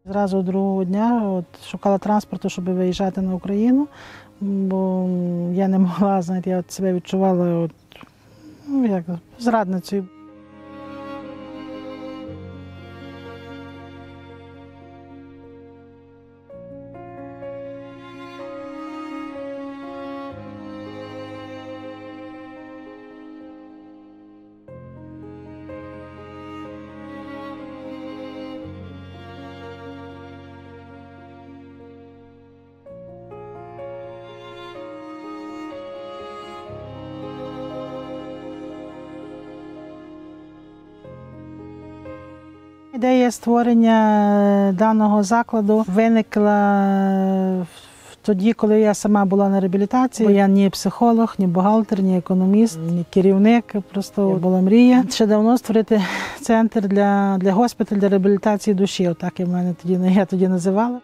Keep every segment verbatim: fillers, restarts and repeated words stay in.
Зразу другого дня от, шукала транспорту, щоб виїжджати на Україну, бо я не могла, знаєте, я от себе відчувала от, ну, як, зрадницею. Ідея створення даного закладу виникла тоді, коли я сама була на реабілітації. Я ні психолог, ні бухгалтер, ні економіст, ні керівник. Просто була мрія ще давно створити центр для, для госпіталь, для реабілітації душі. Отак я мене тоді, я тоді називала.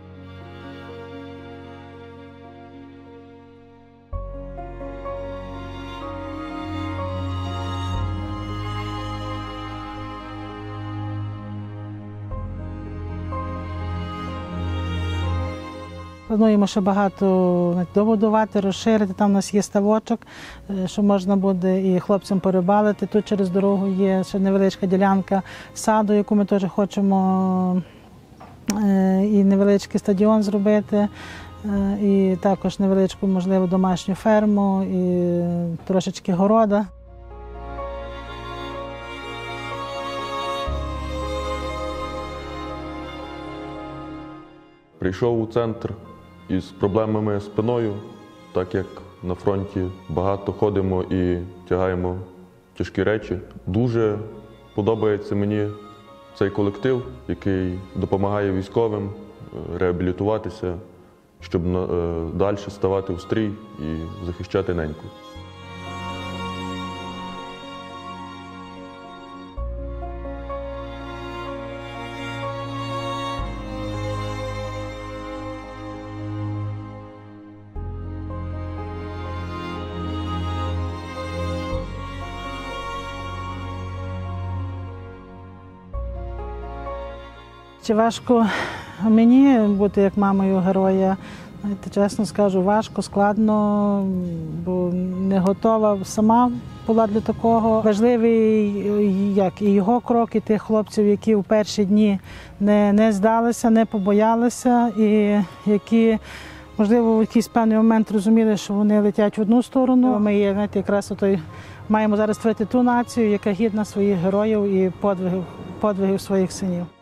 Плануємо ще багато добудувати, розширити. Там у нас є ставочок, що можна буде і хлопцям порибалити. Тут через дорогу є ще невеличка ділянка саду, яку ми теж хочемо і невеличкий стадіон зробити, і також невеличку, можливо, домашню ферму, і трошечки города. Прийшов у центр із проблемами з спиною, так як на фронті багато ходимо і тягаємо тяжкі речі. Дуже подобається мені цей колектив, який допомагає військовим реабілітуватися, щоб далі ставати в стрій і захищати неньку. Чи важко мені бути як мамою героя? Знаєте, чесно скажу, важко, складно, бо не готова сама була для такого. Важливий як і його крок, і тих хлопців, які в перші дні не, не здалися, не побоялися, і які, можливо, в якийсь певний момент розуміли, що вони летять в одну сторону. Ми є, знаєте, якраз отой, маємо зараз створити ту націю, яка гідна своїх героїв і подвигів, подвигів своїх синів.